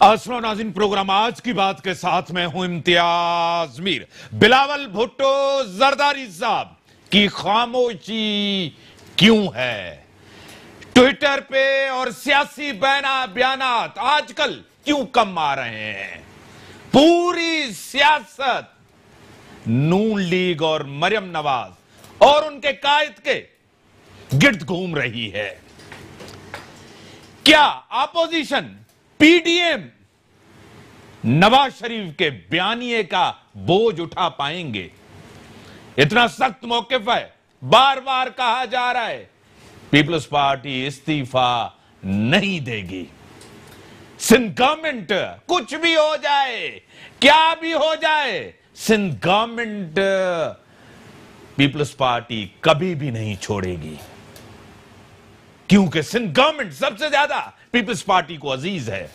अस्सलाम नाज़रीन, प्रोग्राम आज की बात के साथ मैं हूं इम्तियाज मीर। बिलावल भुट्टो जरदारी साहब की खामोशी क्यों है? ट्विटर पे और सियासी बयानात आजकल क्यों कम आ रहे हैं? पूरी सियासत नून लीग और मरियम नवाज और उनके कायद के गिर्द घूम रही है। क्या अपोजिशन पीडीएम नवाज शरीफ के बयानिए का बोझ उठा पाएंगे? इतना सख्त मौकिफ है, बार बार कहा जा रहा है पीपल्स पार्टी इस्तीफा नहीं देगी। सिंध गवर्नमेंट कुछ भी हो जाए, क्या भी हो जाए, सिंध गवर्नमेंट पीपल्स पार्टी कभी भी नहीं छोड़ेगी, क्योंकि सिंध गवर्नमेंट सबसे ज्यादा पीपल्स पार्टी को अजीज है।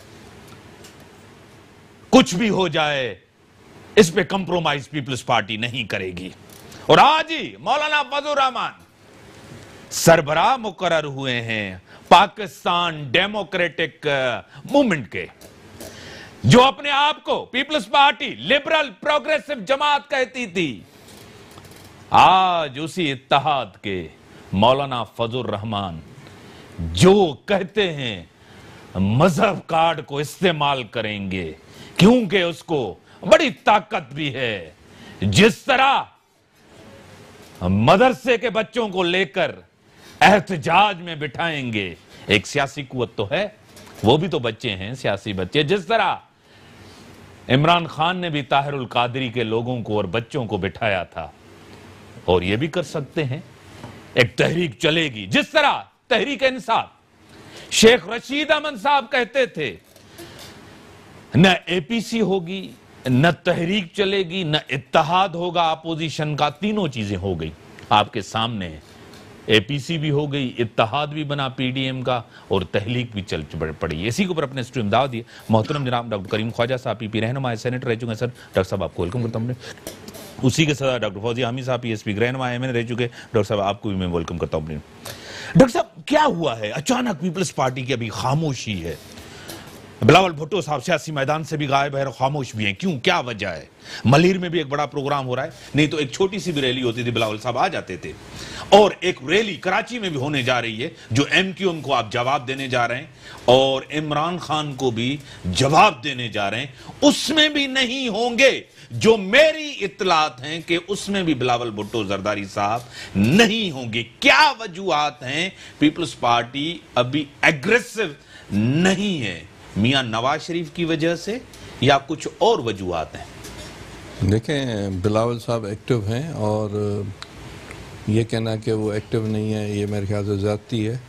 कुछ भी हो जाए, इस पे कंप्रोमाइज पीपल्स पार्टी नहीं करेगी। और आज ही मौलाना फजल रहमान सरबराह मुकर्रर हुए हैं पाकिस्तान डेमोक्रेटिक मूवमेंट के, जो अपने आप को पीपल्स पार्टी लिबरल प्रोग्रेसिव जमात कहती थी। आज उसी इत्तेहाद के मौलाना फजल रहमान जो कहते हैं मजहब कार्ड को इस्तेमाल करेंगे, क्योंकि उसको बड़ी ताकत भी है। जिस तरह मदरसे के बच्चों को लेकर एहतजाज में बिठाएंगे, एक सियासी कुव्वत तो है, वो भी तो बच्चे हैं, सियासी बच्चे। जिस तरह इमरान खान ने भी ताहिरुल कादरी के लोगों को और बच्चों को बिठाया था, और ये भी कर सकते हैं। एक तहरीक चलेगी, जिस तरह तहरीक इंसाफ शेख रशीद अहमद साहब कहते थे, न एपीसी होगी, न तहरीक चलेगी, न इत्तेहाद होगा अपोजिशन का। तीनों चीजें हो गई आपके सामने। एपीसी भी हो गई, इत्तेहाद भी बना पीडीएम का, और तहरीक भी चल पड़ी। इसी के ऊपर अपने स्ट्रीम दाव दिए मोहतरम जनाब डॉक्टर करीम ख्वाजा साहब, पीपी रहनुमा सेनेटर रह चुके हैं। सर डॉक्टर साहब आपको वेलकम करता हूँ। उसी के साथ डॉक्टर फौजिया हामिद साहब पीएसपी रहनुमा एमएन रह चुके। डॉक्टर साहब आपको भी मैं वेलकम करता हूँ। डॉक्टर साहब, क्या हुआ है अचानक पीपल्स पार्टी की अभी खामोशी है? बिलावल भुट्टो साहब सियासी मैदान से भी गायब है और खामोश भी हैं, क्यों, क्या वजह है? मलीर में भी एक बड़ा प्रोग्राम हो रहा है, नहीं तो एक छोटी सी भी रैली होती थी, बिलावल साहब आ जाते थे। और एक रैली कराची में भी होने जा रही है, जो एमक्यूएम को आप जवाब देने जा रहे हैं और इमरान खान को भी जवाब देने जा रहे हैं। उसमें भी नहीं होंगे, जो मेरी इत्तलात हैं कि उसमें भी बिलावल भुट्टो जरदारी साहब नहीं होंगे। क्या वजूहात हैं पीपल्स पार्टी अभी एग्रेसिव नहीं है? मियां नवाज शरीफ की वजह से या कुछ और वजूहात हैं? देखें, बिलावल साहब एक्टिव हैं, और ये कहना कि वो एक्टिव नहीं है, ये मेरे ख्याल से ज़्यादती है।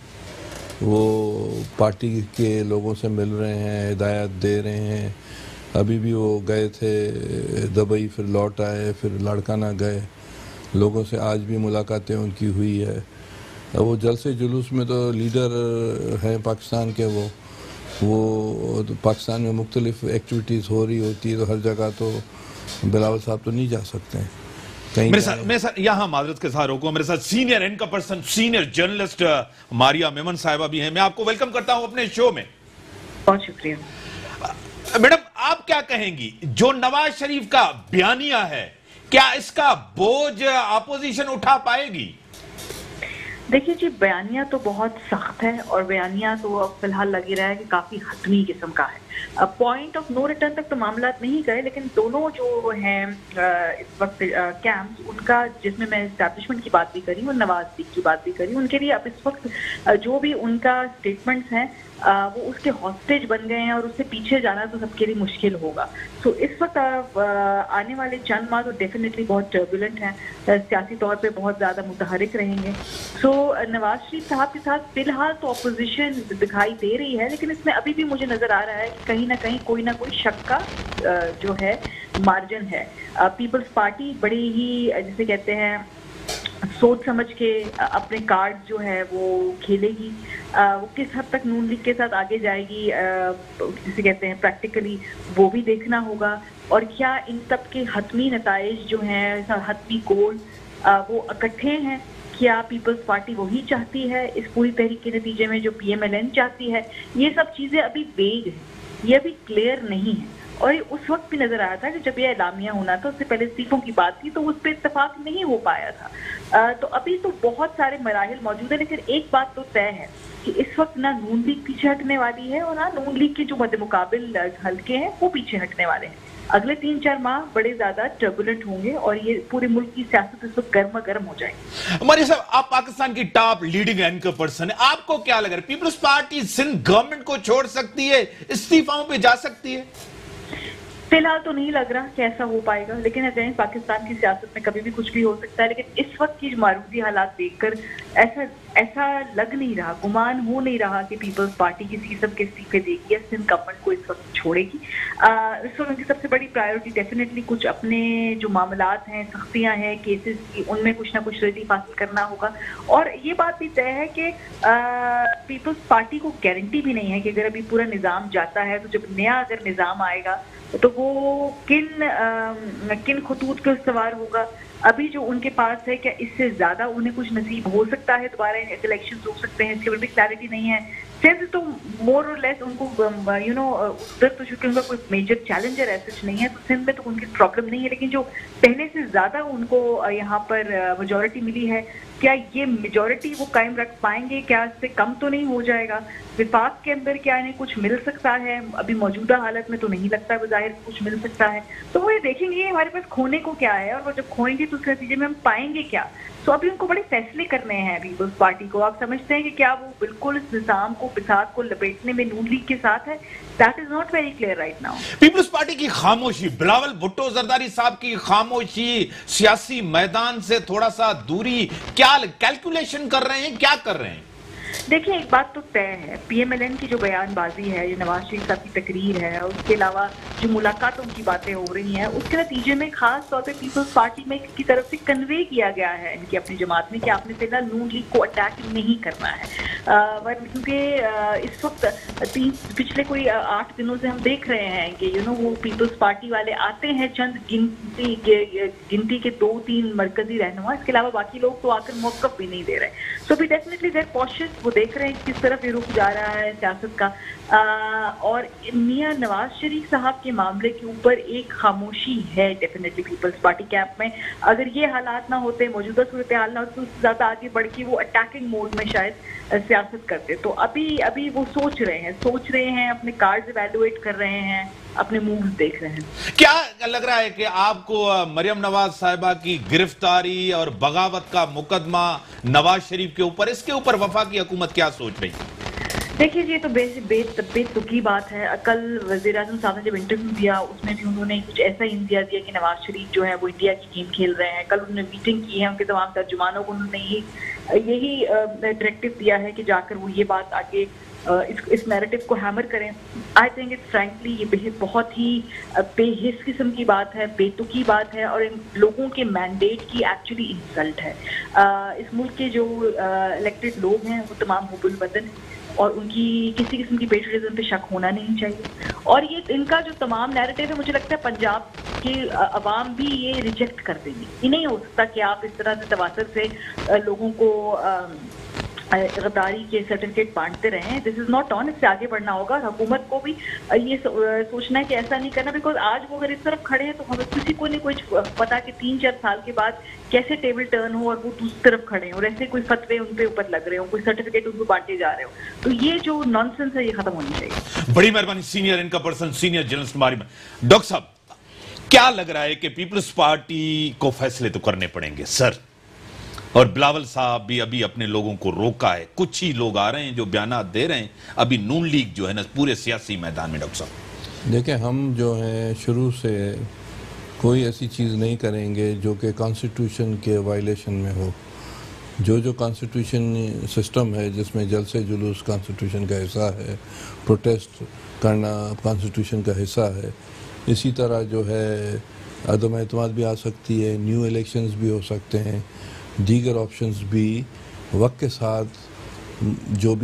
वो पार्टी के लोगों से मिल रहे हैं, हिदायत दे रहे हैं। अभी भी वो गए थे दुबई, फिर लौट आए, फिर लाड़काना गए। लोगों से आज भी मुलाकातें उनकी हुई है। वो जलसे जुलूस में तो लीडर हैं पाकिस्तान के। वो तो पाकिस्तान में मुख्तलिफ एक्टिविटीज़ हो रही होती है, तो हर जगह तो बिलावल साहब तो नहीं जा सकते हैं कहीं। मेरे साथ यहाँ माजरत के साथ रोको, मेरे साथ सीनियर इनका person, senior journalist Maria Memon साहिबा भी हैं। मैं आपको वेलकम करता हूं अपने शो में। बहुत शुक्रिया। मैडम, आप क्या कहेंगी, जो नवाज शरीफ का बयानिया है, क्या इसका बोझ अपोजिशन उठा पाएगी? देखिए जी, बयानिया तो बहुत सख्त है, और बयानिया तो अब फिलहाल लगी रहा है कि काफी हतमी किस्म का है। अब पॉइंट ऑफ नो रिटर्न तक तो मामला नहीं गए, लेकिन दोनों जो हैं इस वक्त कैंप्स, उनका, जिसमें मैं एस्टैब्लिशमेंट की बात भी करी और नवाज शरीफ की बात भी करी, उनके लिए अब इस वक्त जो भी उनका स्टेटमेंट्स हैं वो उसके हॉस्टेज बन गए हैं, और उससे पीछे जाना तो सबके लिए मुश्किल होगा। तो इस वक्त आने वाले चंद माह तो डेफिनेटली बहुत टर्बुलेंट हैं, सियासी तौर पे बहुत ज़्यादा मुतहरिक रहेंगे। सो नवाज शरीफ साहब के साथ फिलहाल तो अपोजिशन दिखाई दे रही है, लेकिन इसमें अभी भी मुझे नज़र आ रहा है कि कहीं ना कोई शक का जो है मार्जिन है। पीपल्स पार्टी बड़ी ही, जिसे कहते हैं, सोच समझ के अपने कार्ड जो है वो खेलेगी। वो किस हद तक नून लीग के साथ आगे जाएगी, जिसे कहते हैं प्रैक्टिकली, वो भी देखना होगा। और क्या इन सब के हतमी नताइज जो हैं, हतमी गोल, वो इकट्ठे हैं? क्या पीपल्स पार्टी वही चाहती है इस पूरी तहरीक के नतीजे में जो पीएमएलएन चाहती है? ये सब चीजें अभी वेग हैं। یہ ابھی کلیئر نہیں ہے. اور یہ اس وقت بھی نظر آیا تھا کہ جب یہ اعلامیہ ہونا تھا، اس سے پہلے استعفوں کی بات تھی تو اس پہ اتفاق نہیں ہو پایا تھا. تو ابھی تو بہت سارے مراحل موجود ہیں، لیکن ایک بات تو طے ہے کہ اس وقت نہ نون لیگ پیچھے ہٹنے والی ہے اور نہ نون لیگ کے جو مد مقابل حلقے ہیں وہ پیچھے ہٹنے والے ہیں. اگلے 3-4 ماہ بڑے زیادہ ٹربولنٹ ہوں گے اور یہ پورے ملک کی سیاست اس وقت گرما گرم ہو جائے گی. مریہ صاحب، آپ پاکستان کی ٹاپ لیڈنگ اینکر پرسن ہیں، آپ کو کیا لگ رہا ہے پیپلز پارٹی سندھ گورنمنٹ کو چھوڑ سکتی ہے، استعفاؤں پہ جا سکتی ہے؟ فی الحال تو نہیں لگ رہا کہ ایسا ہو پائے گا، لیکن اگین پاکستان کی سیاست میں کبھی بھی کچھ بھی ہو سکتا ہے. لیکن اس وقت کی معروضی حالات دیکھ کر ایسا لگ نہیں رہا، گمان ہو نہیں رہا کہ پیپلز پارٹی کسی قسم کے استعفے دے گی یا سندھ گورنمنٹ کو اس وقت چھوڑے گی. اس وقت ان کی سب سے بڑی پرائیورٹی ڈیفینیٹلی کچھ اپنے جو معاملات ہیں، سختیاں ہیں کیسز کی، ان میں کچھ نہ کچھ ریلیف حاصل کرنا ہوگا. اور یہ بات بھی طے ہے کہ پیپلز پارٹی کو گارنٹی بھی نہیں ہے کہ اگر ابھی پورا نظام جاتا ہے تو جب نیا اگر نظام آئے گا تو وہ کن خطوط پہ استوار ہوگا. ابھی جو ان کے پاس ہے کیا اس سے زیادہ انہیں کچھ نصیب ہو سکتا ہے، دوبارہ الیکشنز ہو سکتے ہیں، اس کے اوپر بھی کلیئرٹی نہیں ہے. سندھ تو مور اور لیس ان کو ادھر تو چونکہ ان کا کوئی میجر چیلنجر ایسا نہیں ہے تو سندھ میں تو ان کی پرابلم نہیں ہے. لیکن جو پہلے سے زیادہ ان کو یہاں پر میجورٹی ملی ہے، کیا یہ میجورٹی وہ قائم رکھ پائیں گے؟ کیا اس سے کم تو نہیں ہو جائے گا؟ وفاق کے اندر کیا انہیں کچھ مل سکتا ہے؟ ابھی موجودہ حالت میں تو نہیں لگتا بظاہر کچھ مل سکتا ہے. تو وہ یہ دیکھیں گے ہمارے پاس کھونے کو کیا ہے، اور وہ جب کھوئیں گے تو اس کے نتیجے میں ہم پائیں گے کیا. تو ابھی ان کو بڑے فیصلے کرنے ہیں پیپلز پارٹی کو. آپ سمجھتے ہیں کہ کیا وہ بالکل اس نظام کو بساط کو لپیٹنے میں نون لیگ کے ساتھ ہے؟ That is not very clear right now. Peoples Party کی خاموشی، بلاول بھٹو زرداری صاحب کی خاموشی، سیاسی میدان سے تھوڑا سا دوری، کیا کیلکولیشن کر رہے ہیں، کیا کر رہے ہیں؟ دیکھیں ایک بات تو طے ہے، پی ایم ایل این کی جو بیان بازی ہے، جو نواز شریف صاحب کی تقریر ہے، اس کے علاوہ جو ملاقاتوں کی باتیں ہو رہی ہیں، اس کے نتیجے میں خاص طور پہ پیپلز پارٹی میں کی طرف سے کنوے کیا گیا ہے ان کی اپنی جماعت میں کہ آپ نے فی الحال نون لیگ کو اٹیک نہیں کرنا ہے. کیونکہ اس وقت پچھلے کوئی 8 دنوں سے ہم دیکھ رہے ہیں کہ وہ پیپلز پارٹی والے آتے ہیں چند گنتی کے 2-3 مرکزی رہنما، اس کے علاوہ باقی لوگ تو آ کر موقف بھی نہیں دے رہے. سو بھی ڈیفینیٹلی دیر کوشش، وہ دیکھ رہے ہیں کس طرف یہ رخ جا رہا ہے سیاست کا. اور میاں نواز شریف صاحب کے معاملے کے اوپر ایک خاموشی ہے ڈیفینیٹلی پیپلز پارٹی کیمپ میں. اگر یہ حالات نہ ہوتے، موجودہ صورتحال نہ ہوتی، تو اس سے زیادہ آگے بڑھ کے وہ اٹیکنگ موڈ میں شاید سیاست کرتے. تو ابھی وہ سوچ رہے ہیں اپنے کارڈز ایویلویٹ کر رہے ہیں، اپنے مووز دیکھ رہے ہیں. کیا لگ رہا ہے کہ آپ کو مریم نواز صاحبہ کی گرفتاری اور بغاوت کا مقدمہ نواز شریف کے اوپر، اس کے اوپر وفاقی حکومت کیا سوچ رہی ہے؟ دیکھیے یہ تو بے تکی بات ہے. کل وزیر اعظم صاحب نے جب انٹرویو دیا اس میں بھی انہوں نے کچھ ایسا ہی اندیا دیا کہ نواز شریف جو ہے وہ انڈیا کی گیم کھیل رہے ہیں. کل انہوں نے میٹنگ کی ہے ان کے تمام ترجمانوں کو، انہوں نے یہی ڈائریکٹو دیا ہے کہ جا کر وہ یہ بات آگے اس نیریٹو کو ہیمر کریں. آئی تھنک اٹ فرینکلی یہ بہت ہی بے حس قسم کی بات ہے، بے تکی بات ہے، اور ان لوگوں کے مینڈیٹ کی ایکچولی انسلٹ ہے. اس ملک کے جو الیکٹڈ لوگ ہیں وہ تمام حب الوطن ہیں اور ان کی کسی قسم کی پیٹریزم پہ شک ہونا نہیں چاہیے. اور یہ ان کا جو تمام نیریٹو ہے، مجھے لگتا ہے پنجاب کے عوام بھی یہ ریجیکٹ کر دیں گے. یہ نہیں ہو سکتا کہ آپ اس طرح سے تواتر سے لوگوں کو غداری کے سرٹیفکیٹ بانٹتے رہیں. دس از ناٹ آن. اس سے آگے بڑھنا ہوگا. حکومت کو بھی یہ سوچنا ہے کہ ایسا نہیں کرنا، بیکاز آج وہ اگر اس طرف کھڑے ہیں تو ہمیں کسی کو نہیں کوئی پتا کہ 3-4 سال کے بعد کیسے ٹیبل ٹرن ہو اور وہ دوسری طرف کھڑے ہیں اور ایسے کوئی فتوے ان پہ اوپر لگ رہے ہوں، کوئی سرٹیفکیٹ ان کو بانٹے جا رہے ہوں. تو یہ جو نان سینس ہے یہ ختم ہونی چاہیے. بڑی مہربانی. سینئر ان کا پرسن، سینئر جرنلسٹ ہماری میں ڈاکٹر صاحب، کیا لگ رہا ہے کہ پیپلز پارٹی کو فیصلے تو کرنے پڑیں گے سر، اور بلاول صاحب بھی ابھی اپنے لوگوں کو روکا ہے، کچھ ہی لوگ آ رہے ہیں جو بیانات دے رہے ہیں، ابھی نون لیگ جو ہے نا پورے سیاسی میدان میں. ڈاکٹر صاحب دیکھیں، ہم جو ہیں شروع سے کوئی ایسی چیز نہیں کریں گے جو کہ کانسٹیٹیوشن کے وائلیشن میں ہو. جو کانسٹیٹیوشن سسٹم ہے جس میں جلسے جلوس کانسٹیٹیوشن کا حصہ ہے، پروٹیسٹ کرنا کانسٹیٹیوشن کا حصہ ہے، اسی طرح جو ہے عدم اعتماد بھی آ سکتی ہے، نیو الیکشنز بھی ہو سکتے ہیں، دیگر آپشنز بھی وقت کے ساتھ. جو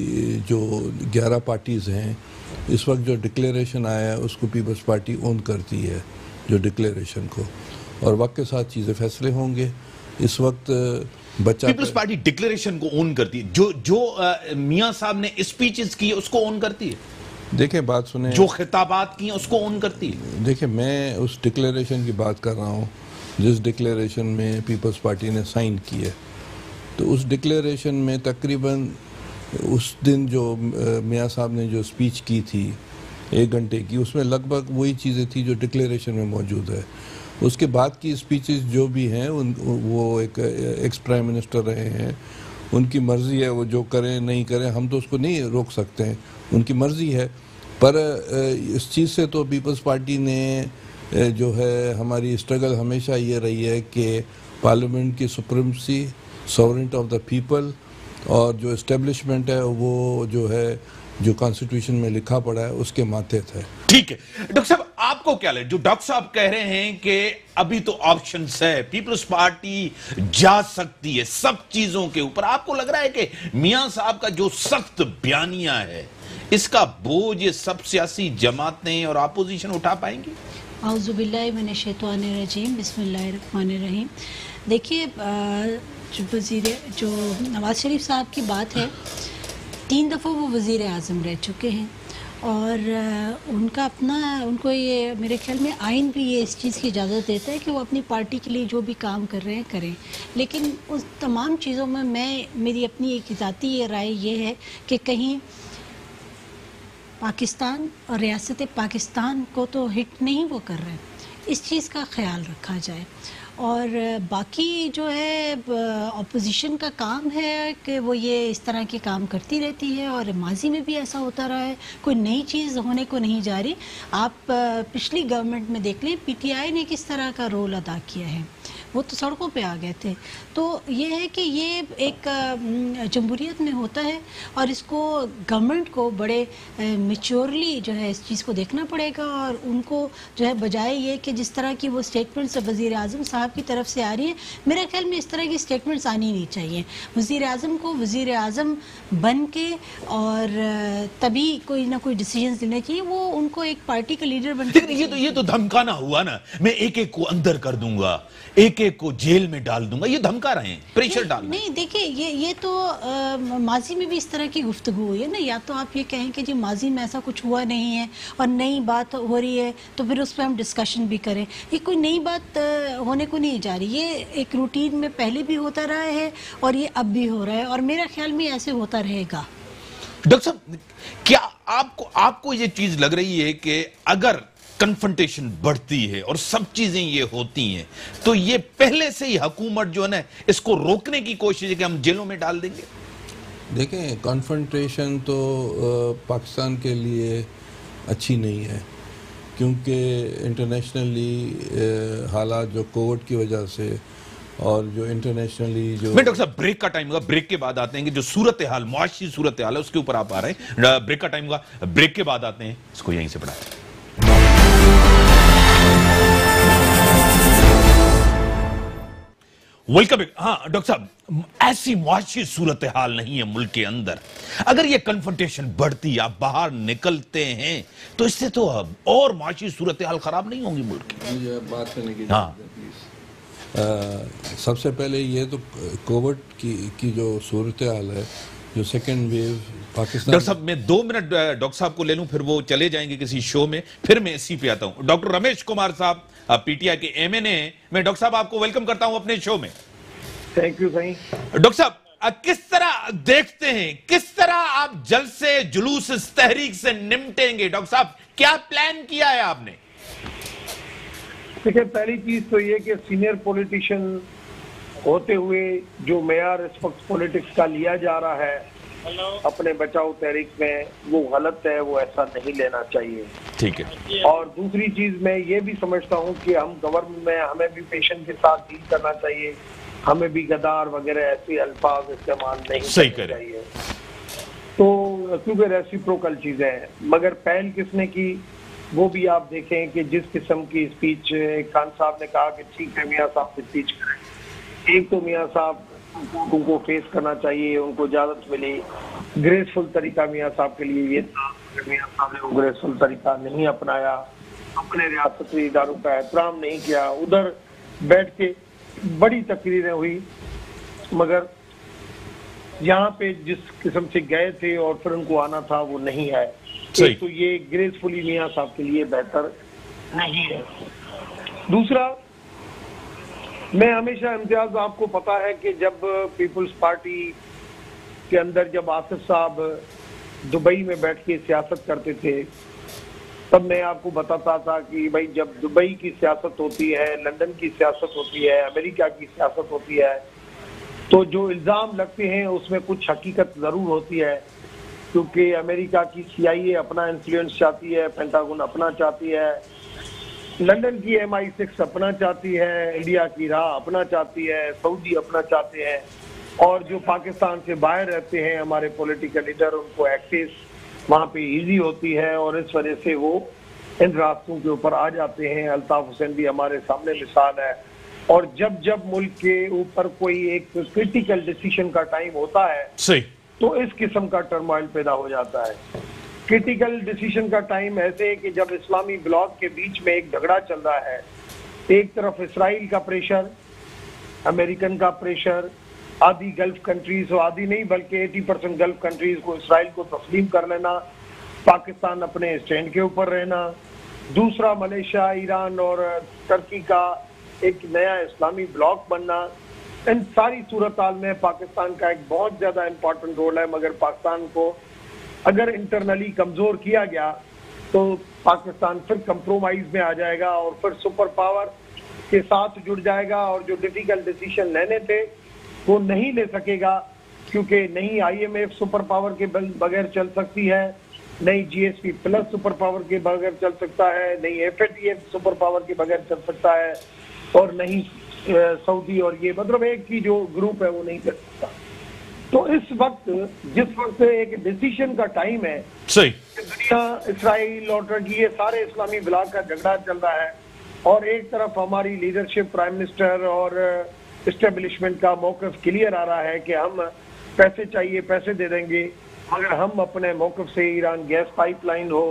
11 پارٹیز ہیں، اس وقت جو ڈکلیریشن آیا ہے اس کو پیپلز پارٹی اون کرتی ہے، جو ڈکلیریشن کو، اور وقت کے ساتھ چیزیں فیصلے ہوں گے. اس وقت بچہ پیپلز پارٹی ڈکلیریشن کو اون کرتی ہے، جو میاں صاحب نے اسپیچز کی اس کو اون کرتی ہے. دیکھیں بات سنیں، جو خطابات کی ہیں اس کو اون کرتی ہے. دیکھیں میں اس ڈکلیریشن کی بات کر رہا ہوں جس ڈکلیریشن میں پیپلز پارٹی نے سائن کی ہے. تو اس ڈکلیریشن میں تقریباً اس دن جو میاں صاحب نے جو اسپیچ کی تھی 1 گھنٹے کی، اس میں لگ بھگ وہی چیزیں تھیں جو ڈکلیریشن میں موجود ہے. اس کے بعد کی اسپیچز جو بھی ہیں وہ ایک ایکس پرائم منسٹر رہے ہیں، ان کی مرضی ہے، وہ جو کریں نہیں کریں، ہم تو اس کو نہیں روک سکتے ہیں، ان کی مرضی ہے. پر اس چیز سے تو پیپلز پارٹی نے جو ہے ہماری اسٹرگل ہمیشہ یہ رہی ہے کہ پارلیمنٹ کی supremacy, sovereignty of the people, اور جو اسٹیبلشمنٹ ہے وہ جو ہے جو کانسٹیٹیوشن میں لکھا پڑا ہے اس کے ماتحت ہے. ٹھیک ہے ڈاکٹر صاحب، آپ کو کیا لگے جو ڈاکٹر صاحب کہہ رہے ہیں کہ ابھی تو آپشنز ہے، پیپلز پارٹی جا سکتی ہے سب چیزوں کے اوپر، آپ کو لگ رہا ہے کہ میاں صاحب کا جو سخت بیانیہ ہے اس کا بوجھ یہ سب سیاسی جماعتیں اور اپوزیشن اٹھا پائیں گی؟ اعوذ باللہ من الشیطان الرجیم، بسم اللہ الرحمن الرحیم. دیکھیے جو نواز شریف صاحب کی بات ہے، 3 دفعہ وہ وزیر اعظم رہ چکے ہیں، اور ان کا ان کو یہ میرے خیال میں آئین بھی یہ اس چیز کی اجازت دیتا ہے کہ وہ اپنی پارٹی کے لیے جو بھی کام کر رہے ہیں کریں. لیکن اس تمام چیزوں میں میری اپنی ایک ذاتی رائے یہ ہے کہ کہیں پاکستان اور ریاست پاکستان کو تو ہٹ نہیں وہ کر رہے ہیں، اس چیز کا خیال رکھا جائے. اور باقی جو ہے اپوزیشن کا کام ہے کہ وہ یہ اس طرح کے کام کرتی رہتی ہے، اور ماضی میں بھی ایسا ہوتا رہا ہے، کوئی نئی چیز ہونے کو نہیں جا رہی. آپ پچھلی گورنمنٹ میں دیکھ لیں پی ٹی آئی نے کس طرح کا رول ادا کیا ہے، وہ تو سڑکوں پہ آ گئے تھے. تو یہ ہے کہ یہ ایک جمہوریت میں ہوتا ہے، اور اس کو گورنمنٹ کو بڑے میچورلی جو ہے اس چیز کو دیکھنا پڑے گا، اور ان کو جو ہے بجائے یہ کہ جس طرح کی وہ اسٹیٹمنٹس وزیر اعظم صاحب کی طرف سے آ رہی ہیں، میرے خیال میں اس طرح کی اسٹیٹمنٹس آنی نہیں چاہیے. وزیر اعظم کو وزیر اعظم بن کے اور تبھی کوئی نہ کوئی ڈیسیجنز لینے چاہیے. وہ ان کو ایک پارٹی کا لیڈر بن کے یہ تو دھمکانا ہوا نا، میں ایک ایک کو اندر کر دوں گا، ایک ایک کو جیل میں ڈال دوں گا، یہ دھمکا رہے ہیں، پریشر ڈال. نہیں دیکھیں یہ تو ماضی میں بھی اس طرح کی گفتگو ہوئی ہے نا. یا تو آپ یہ کہیں کہ جی ماضی میں ایسا کچھ ہوا نہیں ہے اور نئی بات ہو رہی ہے تو پھر اس پہ ہم ڈسکشن بھی کریں. یہ کوئی نئی بات ہونے کو نہیں جا رہی، یہ ایک روٹین میں پہلے بھی ہوتا رہا ہے اور یہ اب بھی ہو رہا ہے، اور میرا خیال میں ایسے ہوتا رہے گا. ڈاکٹر صاحب کیا آپ کو یہ چیز لگ رہی ہے کہ اگر کنفرنٹیشن بڑھتی ہے اور سب چیزیں یہ ہوتی ہیں تو یہ پہلے سے ہی حکومت جو ہے نا اس کو روکنے کی کوشش ہے کہ ہم جیلوں میں ڈال دیں گے؟ دیکھیں کنفرنٹیشن تو پاکستان کے لیے اچھی نہیں ہے، کیونکہ انٹرنیشنلی حالات جو کووڈ کی وجہ سے اور جو انٹرنیشنلی جو... میں ڈاکٹر صاحب بریک کا ٹائم ہوگا، بریک کے بعد آتے ہیں کہ جو صورتحال معاشی صورتحال ہے اس کے اوپر آپ آ رہے ہیں. بریک کا ٹائم ہوگا، بریک کے بعد آتے ہیں، اس کو یہیں سے پڑھاتے ہیں. Welcome back. ہاں ڈاکٹر صاحب، ایسی معاشی صورتحال نہیں ہے ملک کے اندر، اگر یہ کنفرنٹیشن بڑھتی آپ باہر نکلتے ہیں تو اس سے تو اور معاشی صورتحال خراب نہیں ہوں گی ملک کی؟ مجھے بات کرنے کی ہاں سب سے پہلے یہ تو کووڈ کی جو صورتحال ہے، جو سیکنڈ ویو پاکستان... ڈاکٹر صاحب میں 2 منٹ ڈاکٹر صاحب کو لے لوں، پھر وہ چلے جائیں گے کسی شو میں، پھر میں اسی پہ آتا ہوں. ڈاکٹر رمیش کمار صاحب پی ٹی آئی کے ایم این اے، میں ڈاکٹر صاحب آپ کو ویلکم کرتا ہوں اپنے شو میں. تھینک یو سائیں. ڈاکٹر صاحب کس طرح دیکھتے ہیں، کس طرح آپ جلسے جلوس اس تحریک سے نمٹیں گے؟ ڈاکٹر صاحب کیا پلان کیا ہے آپ نے؟ دیکھیں پہلی چیز تو یہ کہ سینئر پولیٹیشین ہوتے ہوئے جو معیار اس وقت پولیٹکس کا لیا جا رہا ہے اپنے بچاؤ تحریک میں، وہ غلط ہے، وہ ایسا نہیں لینا چاہیے. ٹھیک ہے. اور دوسری چیز میں یہ بھی سمجھتا ہوں کہ ہم گورنمنٹ میں ہمیں بھی پیشنٹ کے ساتھ ڈیل کرنا چاہیے، ہمیں بھی غدار وغیرہ ایسے الفاظ استعمال نہیں کرنا چاہیے. تو کیونکہ ریسیپروکل چیزیں ہیں. مگر پہل کس نے کی وہ بھی آپ دیکھیں کہ جس قسم کی اسپیچ خان صاحب نے کہا کہ ٹھیک ہے میاں صاحب سے اسپیچ کریں. ایک تو میاں صاحب ان کو فیس کرنا چاہیے، ان کو اجازت ملی. گریسفل طریقہ میاں صاحب کے لیے یہ تھا، میاں صاحب نے وہ گریسفل طریقہ نہیں اپنایا، اپنے ریاستی اداروں کا احترام نہیں کیا. ادھر بیٹھ کے بڑی تقریریں ہوئی، مگر یہاں پہ جس قسم سے گئے تھے اور پھر ان کو آنا تھا وہ نہیں آئے. ایک تو یہ گریسفلی میاں صاحب کے لیے بہتر نہیں ہے. دوسرا، میں ہمیشہ امتیاز آپ کو پتا ہے کہ جب پیپلز پارٹی کے اندر جب آصف صاحب دبئی میں بیٹھ کے سیاست کرتے تھے تب میں آپ کو بتاتا تھا کہ بھائی جب دبئی کی سیاست ہوتی ہے، لندن کی سیاست ہوتی ہے، امریکہ کی سیاست ہوتی ہے تو جو الزام لگتے ہیں اس میں کچھ حقیقت ضرور ہوتی ہے، کیونکہ امریکہ کی CIA اپنا انفلوئنس چاہتی ہے، پینٹاگون اپنا چاہتی ہے، لندن کی MI6 اپنا چاہتی ہے، انڈیا کی راہ اپنا چاہتی ہے، سعودی اپنا چاہتے ہیں، اور جو پاکستان سے باہر رہتے ہیں ہمارے پولیٹیکل لیڈر ان کو ایکسیس وہاں پہ ایزی ہوتی ہے اور اس وجہ سے وہ ان راستوں کے اوپر آ جاتے ہیں. الطاف حسین بھی ہمارے سامنے مثال ہے. اور جب ملک کے اوپر کوئی ایک کرٹیکل ڈیسیشن کا ٹائم ہوتا ہے تو اس قسم کا ٹرموائل پیدا ہو جاتا ہے. کرٹیکل ڈیسیشن کا ٹائم ایسے کہ جب اسلامی بلاک کے بیچ میں ایک جھگڑا چل رہا ہے، ایک طرف اسرائیل کا پریشر، امریکن کا پریشر، آدھی گلف کنٹریز ہو، آدھی نہیں بلکہ 80% گلف کنٹریز کو اسرائیل کو تسلیم کر لینا، پاکستان اپنے اسٹینڈ کے اوپر رہنا، دوسرا ملیشیا، ایران اور ترکی کا ایک نیا اسلامی بلاک بننا. ان ساری صورتحال میں پاکستان کا ایک بہت زیادہ امپورٹنٹ رول ہے، مگر پاکستان کو اگر انٹرنلی کمزور کیا گیا تو پاکستان پھر کمپرومائز میں آ جائے گا اور پھر سپر پاور کے ساتھ جڑ جائے گا اور جو ڈیفیکلٹ ڈیسیشن لینے تھے وہ نہیں لے سکے گا، کیونکہ نہیں IMF سپر پاور کے بغیر چل سکتی ہے، نہیں GSP پلس سپر پاور کے بغیر چل سکتا ہے، نہیں FATF سپر پاور کے بغیر چل سکتا ہے، اور نہیں سعودی اور یہ مطلب ایک کی جو گروپ ہے وہ نہیں کر سکتا. تو اس وقت جس وقت ایک ڈیسیشن کا ٹائم ہے، دنیا اسرائیل اور ترکی یہ سارے اسلامی بلاک کا جھگڑا چل رہا ہے اور ایک طرف ہماری لیڈرشپ پرائم منسٹر اور اسٹیبلشمنٹ کا موقف کلیئر آ رہا ہے کہ ہم پیسے چاہیے پیسے دے دیں گے، مگر ہم اپنے موقف سے ایران گیس پائپ لائن ہو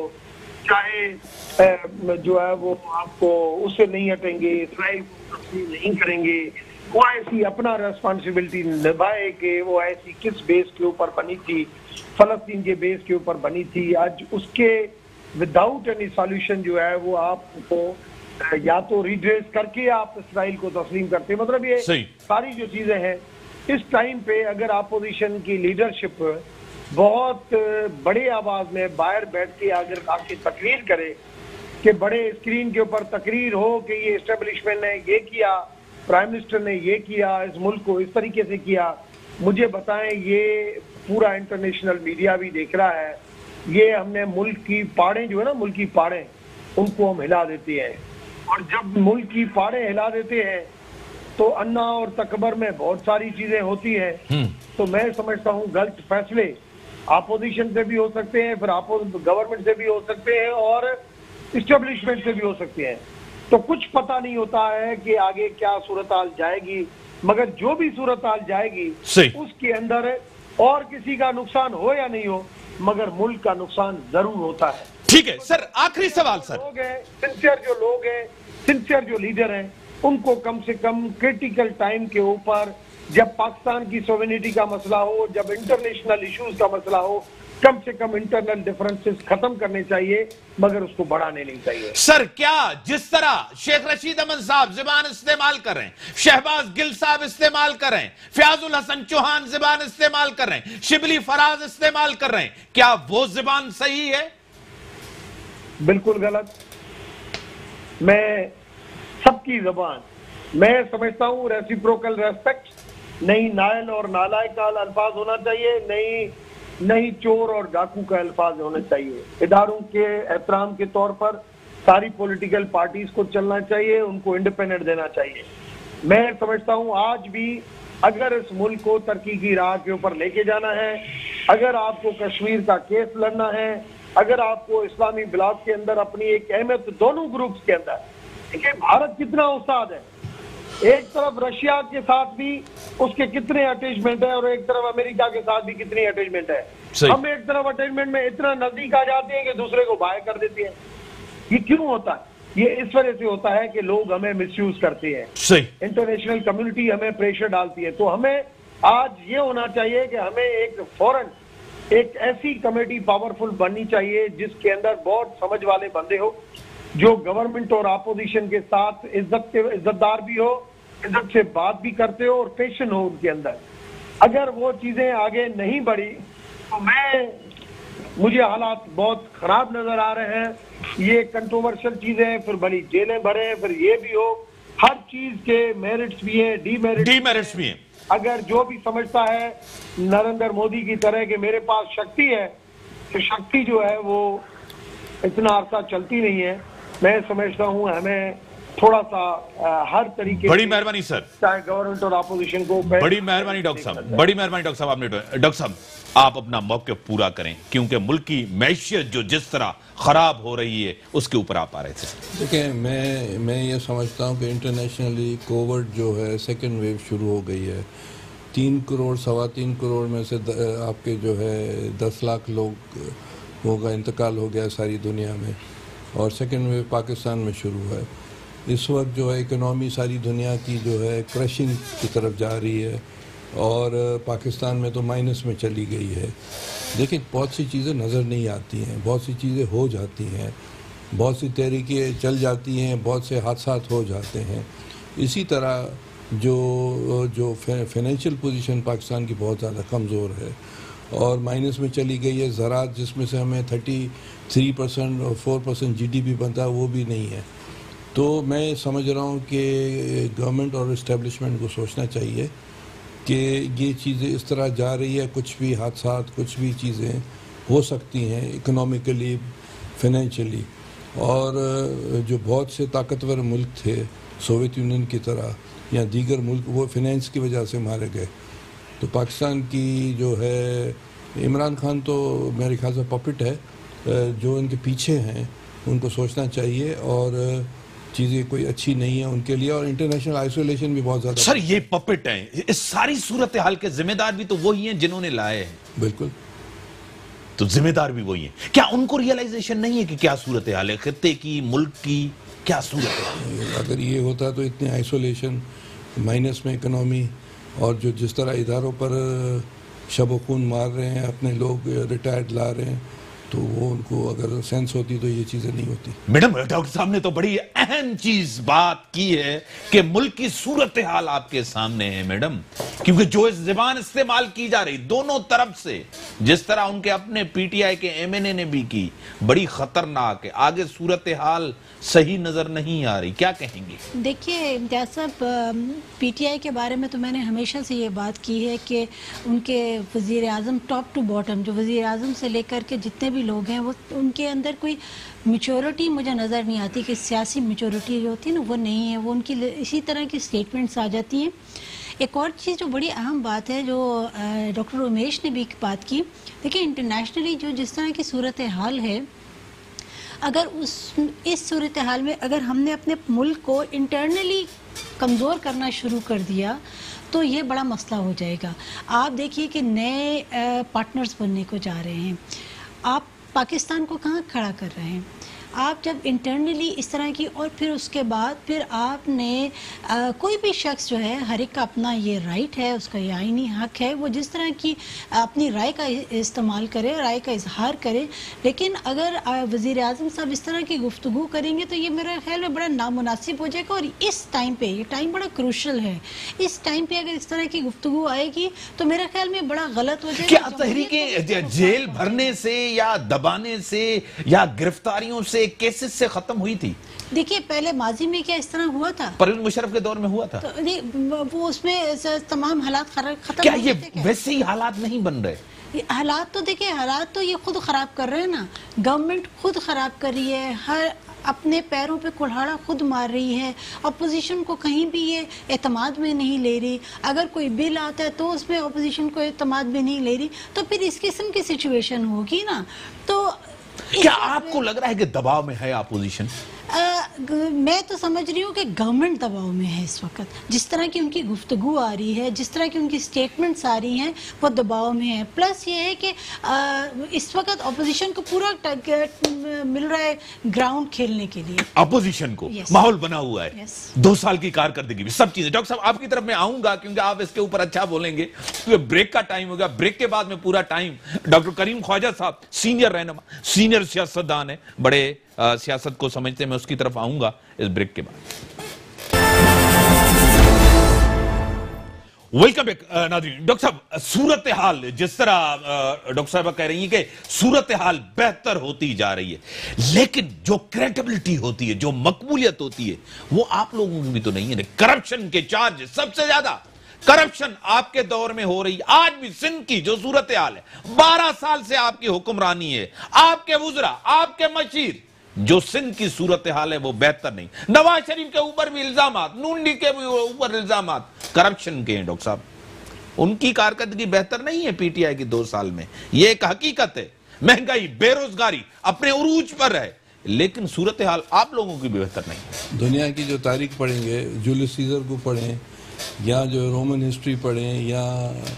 چاہے جو ہے وہ آپ کو اس سے نہیں ہٹیں گے، اسرائیل کو تسلیم نہیں کریں گے، وہ ایسی اپنا ریسپانسبلٹی نبھائے کہ وہ ایسی کس بیس کے اوپر بنی تھی، فلسطین کے بیس کے اوپر بنی تھی. آج اس کے وداؤٹ اینی سالوشن جو ہے وہ آپ کو یا تو ریڈریس کر کے آپ اسرائیل کو تسلیم کرتے، مطلب یہ ساری جو چیزیں ہیں اس ٹائم پہ اگر اپوزیشن کی لیڈرشپ بہت بڑے آواز میں باہر بیٹھ کے اگر آپ کی تقریر کرے کہ بڑے اسکرین کے اوپر تقریر ہو کہ یہ اسٹیبلشمنٹ نے یہ کیا، پرائم منسٹر نے یہ کیا، اس ملک کو اس طریقے سے کیا، مجھے بتائیں یہ پورا انٹرنیشنل میڈیا بھی دیکھ رہا ہے، یہ ہم نے ملک کی پاڑیں جو ہے نا ملکی پاڑیں ان کو ہم ہلا دیتے ہیں، اور جب ملک کی پاڑیں ہلا دیتے ہیں تو انا اور تکبر میں بہت ساری چیزیں ہوتی ہیں. تو میں سمجھتا ہوں غلط فیصلے اپوزیشن سے بھی ہو سکتے ہیں، پھر گورنمنٹ سے بھی ہو سکتے ہیں اور اسٹیبلشمنٹ سے بھی ہو سکتے ہیں. تو کچھ پتہ نہیں ہوتا ہے کہ آگے کیا صورتحال جائے گی، مگر جو بھی صورتحال جائے گی اس کے اندر اور کسی کا نقصان ہو یا نہیں ہو مگر ملک کا نقصان ضرور ہوتا ہے. ٹھیک ہے سر، آخری سوال سر. لوگ ہیں سنسیئر جو لیڈر ہیں ان کو کم سے کم کرٹیکل ٹائم کے اوپر جب پاکستان کی سوورینٹی کا مسئلہ ہو، جب انٹرنیشنل ایشوز کا مسئلہ ہو، کم سے کم انٹرنل ڈیفرنسز ختم کرنے چاہیے مگر اس کو بڑھانے نہیں چاہیے. سر کیا جس طرح شیخ رشید احمد صاحب زبان استعمال کر رہے ہیں، شہباز گل صاحب استعمال کر رہے ہیں، فیاض الحسن چوہان زبان استعمال کر رہے ہیں، شبلی فراز استعمال کر رہے ہیں، کیا وہ زبان صحیح ہے؟ بالکل غلط. میں سب کی زبان میں سمجھتا ہوں ریسیپروکل ریسپیکٹ، نہیں نائل اور نالائق کا الفاظ ہونا چاہیے، نہیں چور اور ڈاکو کا الفاظ ہونا چاہیے. اداروں کے احترام کے طور پر ساری پولیٹیکل پارٹیز کو چلنا چاہیے، ان کو انڈیپینڈنٹ دینا چاہیے. میں سمجھتا ہوں آج بھی اگر اس ملک کو ترقی کی راہ کے اوپر لے کے جانا ہے، اگر آپ کو کشمیر کا کیس لڑنا ہے، اگر آپ کو اسلامی بلاک کے اندر اپنی ایک اہمیت دونوں گروپس کے اندر، کہ بھارت کتنا استاد ہے، ایک طرف رشیا کے ساتھ بھی اس کے کتنے اٹیچمنٹ ہے اور ایک طرف امریکہ کے ساتھ بھی کتنی اٹیچمنٹ ہے. ہم ایک طرف اٹیچمنٹ میں اتنا نزدیک آ جاتے ہیں کہ دوسرے کو باہر کر دیتے ہیں. یہ کیوں ہوتا ہے؟ یہ اس وجہ سے ہوتا ہے کہ لوگ ہمیں مس یوز کرتے ہیں، انٹرنیشنل کمیونٹی ہمیں پریشر ڈالتی ہے. تو ہمیں آج یہ ہونا چاہیے کہ ہمیں ایک فوراً ایک ایسی کمیٹی پاورفل بننی چاہیے جس کے اندر بہت سمجھ والے بندے ہو, جو گورنمنٹ اور اپوزیشن کے ساتھ عزت دار بھی ہو, عزت سے بات بھی کرتے ہو اور پیشن ہو ان کے اندر. اگر وہ چیزیں آگے نہیں بڑھی تو مجھے حالات بہت خراب نظر آ رہے ہیں. یہ کنٹروورشل چیزیں ہیں, پھر بھلی جیلیں بھریں, پھر یہ بھی ہو. ہر چیز کے میرٹس بھی ہیں, ڈی میرٹس بھی ہیں. اگر جو بھی سمجھتا ہے نریندر مودی کی طرح کہ میرے پاس شکتی ہے, تو شکتی جو ہے وہ اتنا عرصہ چلتی نہیں ہے. میں سمجھتا ہوں ہمیں تھوڑا سا ہر طریقے بڑی مہربانی سر, چاہے گورنمنٹ اور اپوزیشن کو, بڑی مہربانی ڈاکٹر صاحب, بڑی مہربانی ڈاکٹر صاحب. آپ نے ڈاکٹر صاحب آپ اپنا موقف پورا کریں, کیونکہ ملک کی معیشت جو جس طرح خراب ہو رہی ہے اس کے اوپر آپ آ رہے تھے. دیکھیں, میں یہ سمجھتا ہوں کہ انٹرنیشنلی کووڈ جو ہے سیکنڈ ویو شروع ہو گئی ہے. 3 کروڑ 3.25 کروڑ میں سے آپ کے جو ہے 10 لاکھ لوگوں کا انتقال ہو گیا ساری دنیا میں, اور سیکنڈ ویو پاکستان میں شروع ہے. اس وقت جو ہے اکنامی ساری دنیا کی جو ہے کرشنگ کی طرف جا رہی ہے, اور پاکستان میں تو مائنس میں چلی گئی ہے. لیکن بہت سی چیزیں نظر نہیں آتی ہیں, بہت سی چیزیں ہو جاتی ہیں, بہت سی تحریکیں چل جاتی ہیں, بہت سے حادثات ہو جاتے ہیں. اسی طرح جو فائنینشیل پوزیشن پاکستان کی بہت زیادہ کمزور ہے اور مائنس میں چلی گئی ہے. زراعت جس میں سے ہمیں 33% اور 4% GDP بنتا ہے وہ بھی نہیں ہے. تو میں سمجھ رہا ہوں کہ گورنمنٹ اور اسٹیبلشمنٹ کو سوچنا چاہیے کہ یہ چیزیں اس طرح جا رہی ہے, کچھ بھی حادثات, کچھ بھی چیزیں ہو سکتی ہیں اکنامیکلی, فائنینشلی. اور جو بہت سے طاقتور ملک تھے سوویت یونین کی طرح یا دیگر ملک, وہ فائنینس کی وجہ سے مارے گئے. تو پاکستان کی جو ہے عمران خان تو میرے خیال سے پپٹ ہے, جو ان کے پیچھے ہیں ان کو سوچنا چاہیے, اور چیزیں کوئی اچھی نہیں ہیں ان کے لیے, اور انٹرنیشنل آئسولیشن بھی بہت زیادہ. سر یہ پپٹ ہیں, اس ساری صورتحال کے ذمہ دار بھی تو وہی ہیں جنہوں نے لائے ہیں. بالکل, تو ذمہ دار بھی وہی ہیں. کیا ان کو ریئلائزیشن نہیں ہے کہ کیا صورتحال ہے خطے کی, ملک کی کیا صورتحال ہے؟ اگر یہ ہوتا تو اتنے آئسولیشن, مائنس میں اکنامی, اور جس طرح اداروں پر شب و خون مار رہے ہیں, اپنے لوگ ریٹائرڈ لا رہے ہیں, تو وہ ان کو اگر سینس ہوتی تو یہ چیزیں نہیں ہوتی. میڈم ڈاکٹر صاحب نے تو بڑی اہم چیز بات کی ہے کہ ملک کی صورتحال آپ کے سامنے ہے میڈم, کیونکہ جو اس زبان استعمال کی جا رہی دونوں طرف سے, جس طرح ان کے اپنے PTI کے MNA نے بھی کی, بڑی خطرناک ہے. آگے صورتحال صحیح نظر نہیں آ رہی, کیا کہیں گے؟ دیکھیے امتیاز صاحب, PTI کے بارے میں تو میں نے ہمیشہ سے یہ بات کی ہے کہ ان کے وزیر اعظم ٹاپ ٹو باٹم, جو وزیر اعظم سے لے کر کے جتنے بھی لوگ ہیں, وہ ان کے اندر کوئی میچورٹی مجھے نظر نہیں آتی, کہ سیاسی میچورٹی جو ہوتی ہے نا وہ نہیں ہے. وہ ان کی اسی طرح کی سٹیٹمنٹس آ جاتی ہیں. ایک اور چیز جو بڑی اہم بات ہے, جو ڈاکٹر امیش نے بھی بات کی, دیکھیں انٹرنیشنلی جو جس طرح کی صورتحال ہے, اگر اس صورتحال میں اگر ہم نے اپنے ملک کو انٹرنلی کمزور کرنا شروع کر دیا تو یہ بڑا مسئلہ ہو جائے گا. آپ دیکھیے کہ نئے پارٹنرز بننے کو جا رہے ہیں. آپ پاکستان کو کہاں کھڑا کر رہے ہیں؟ آپ جب انٹرنلی اس طرح کی, اور پھر اس کے بعد پھر آپ نے کوئی بھی شخص جو ہے, ہر ایک کا اپنا یہ رائٹ ہے, اس کا یہ آئینی حق ہے, وہ جس طرح کی اپنی رائے کا استعمال کرے, رائے کا اظہار کرے. لیکن اگر وزیر اعظم صاحب اس طرح کی گفتگو کریں گے تو یہ میرا خیال میں بڑا نامناسب ہو جائے گا. اور اس ٹائم پہ, یہ ٹائم بڑا کروشل ہے, اس ٹائم پہ اگر اس طرح کی گفتگو آئے گی تو میرا خیال میں بڑا غلط ہو جائے گا. کیا تحریکیں جیل بھرنے سے یا دبانے سے یا گرفتاریوں سے کیسز سے ختم ہوئی تھی؟ دیکھیے پہلے ماضی میں کیا اس طرح ہوا تھا, پرویز مشرف کے دور میں ہوا تھا, وہ اس میں تمام حالات ختم. کیا یہ ویسے ہی حالات نہیں بن رہے؟ حالات تو دیکھیں, حالات تو یہ خود خراب کر رہے ہیں نا, گورنمنٹ خود خراب کر رہی ہے, ہر اپنے پیروں پہ کلہاڑا خود مار رہی ہے. اپوزیشن کو کہیں بھی یہ اعتماد میں نہیں لے رہی. اگر کوئی بل آتا ہے تو اس میں اپوزیشن کو اعتماد میں نہیں لے رہی, تو پھر اس قسم کی سچویشن ہوگی نا. تو کیا آپ کو لگ رہا ہے کہ دباؤ میں ہے اپوزیشن؟ میں تو سمجھ رہی ہوں کہ گورنمنٹ دباؤ میں ہے اس وقت. جس طرح کی ان کی گفتگو آ رہی ہے, جس طرح کی ان کی سٹیٹمنٹس آ رہی ہیں, وہ دباؤ میں ہے. پلس یہ ہے کہ اس وقت اپوزیشن کو پورا مل رہا ہے گراؤنڈ کھیلنے کے لیے. اپوزیشن کو ماحول بنا ہوا ہے. 2 سال کی کارکردگی بھی سب چیزیں. ڈاکٹر صاحب آپ کی طرف میں آؤں گا کیونکہ آپ اس کے اوپر اچھا بولیں گے. بریک کا ٹائم ہوگا, بریک کے بعد میں پورا ٹائم ڈاکٹر کریم خواجہ صاحب سینئر رہنما, سینئر سیاستدان ہیں, بڑے سیاست کو سمجھتے ہیں, میں اس کی طرف آؤں گا اس بریک کے بعد. ویلکم بیک ناظرین. ڈاکٹر صاحب صورتحال جس طرح ڈاکٹر صاحبہ کہہ رہی ہیں کہ صورتحال بہتر ہوتی جا رہی ہے, لیکن جو کریڈیبلٹی ہوتی ہے, جو مقبولیت ہوتی ہے, وہ آپ لوگوں کی بھی تو نہیں ہے. کرپشن کے چارج سب سے زیادہ کرپشن آپ کے دور میں ہو رہی. آج بھی سندھ کی جو صورتحال ہے, 12 سال سے آپ کی حکمرانی ہے, آپ کے وزراء, آپ کے مشیر, جو سندھ کی صورتحال ہے وہ بہتر نہیں. نواز شریف کے اوپر بھی الزامات, نون لیگ کے بھی اوپر الزامات کرپشن کے ہیں. ڈاکٹر صاحب ان کی کارکردگی بہتر نہیں ہے پی ٹی آئی کی 2 سال میں. یہ ایک حقیقت ہے. مہنگائی, بے روزگاری اپنے عروج پر ہے, لیکن صورتحال آپ لوگوں کی بھی بہتر نہیں. دنیا کی جو تاریخ پڑھیں گے, جولیس سیزر کو پڑھیں, یا جو رومن ہسٹری پڑھیں, یا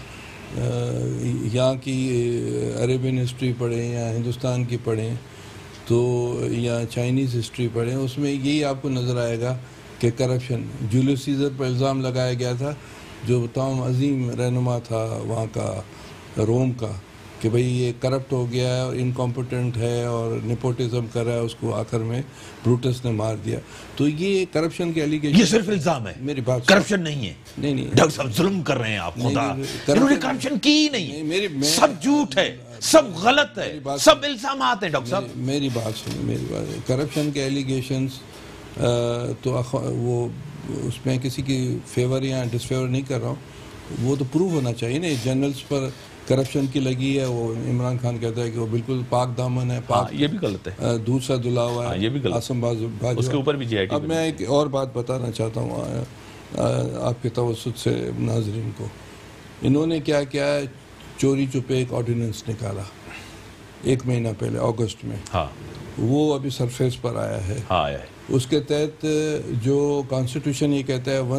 یہاں کی عربین ہسٹری پڑھیں, یا ہندوستان کی پڑھیں, تو یا چائنیز ہسٹری پڑھیں, اس میں یہی آپ کو نظر آئے گا کہ کرپشن. جولیس سیزر پر الزام لگایا گیا تھا, جو تمام عظیم رہنما تھا وہاں کا, روم کا, کہ بھئی یہ کرپٹ ہو گیا ہے اور انکمپیٹنٹ ہے اور نیپوٹزم کر رہا ہے, اس کو آخر میں بروٹس نے مار دیا. تو یہ کرپشن کے ایلیگیشن, یہ صرف الزام ہے, میری بات کرپشن نہیں ہے. نہیں ڈاکٹر صاحب ظلم کر رہے ہیں آپ. خدا انہوں نے کرپشن کی ہی نہیں, سب جھوٹ ہے, سب غلط ہے, سب الزامات ہیں. ڈاکٹر صاحب میری بات سنیں, میری بات. کرپشن کے ایلیگیشنز تو وہ اس میں کسی کی فیور یا ڈس فیور نہیں کر رہا ہوں, وہ تو پروو ہونا چاہیے نا. جنرلز پر کرپشن کی لگی ہے, وہ عمران خان کہتا ہے کہ وہ بالکل پاک دامن ہے, پاک, یہ بھی غلط ہے, دودھ سے دھلا ہوا ہے. یہ بھی غلط, آسم باجوہ, اس کے اوپر بھی جی آئی ٹی. اب میں ایک اور بات بتانا چاہتا ہوں آپ کے توسط سے ناظرین کو. انہوں نے کیا کیا, چوری چپے ایک آرڈیننس نکالا 1 مہینہ پہلے اگست میں. وہ ابھی سرفیس پر آیا ہے. اس کے تحت جو کانسٹیٹیوشن یہ کہتا ہے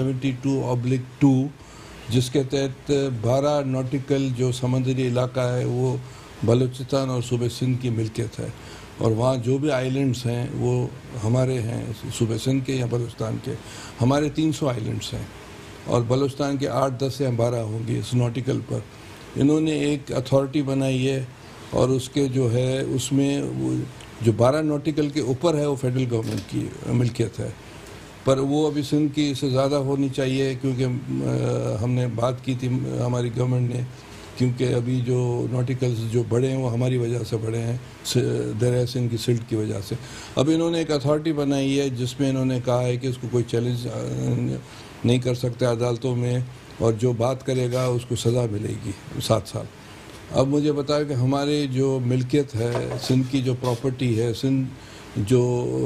172/2, جس کے تحت 12 نوٹیکل جو سمندری علاقہ ہے وہ بلوچستان اور صوبہ سندھ کی ملکیت ہے, اور وہاں جو بھی آئلینڈز ہیں وہ ہمارے ہیں, صوبہ سندھ کے یا بلوچستان کے. ہمارے 300 آئلینڈز ہیں اور بلوچستان کے 8, 10 یا 12 ہوں گے اس نوٹیکل پر. انہوں نے ایک اتھارٹی بنائی ہے, اور اس کے جو ہے اس میں جو 12 نوٹیکل کے اوپر ہے وہ فیڈرل گورنمنٹ کی ملکیت ہے, پر وہ ابھی سندھ کی سے زیادہ ہونی چاہیے, کیونکہ ہم نے بات کی تھی ہماری گورنمنٹ نے, کیونکہ ابھی جو نوٹیکلز جو بڑے ہیں وہ ہماری وجہ سے بڑے ہیں, دریائے سندھ کی سلٹ کی وجہ سے. اب انہوں نے ایک اتھارٹی بنائی ہے جس میں انہوں نے کہا ہے کہ اس کو کوئی چیلنج نہیں کر سکتا عدالتوں میں, اور جو بات کرے گا اس کو سزا ملے گی 7 سال. اب مجھے بتایا کہ ہمارے جو ملکیت ہے سندھ کی, جو پراپرٹی ہے, سندھ جو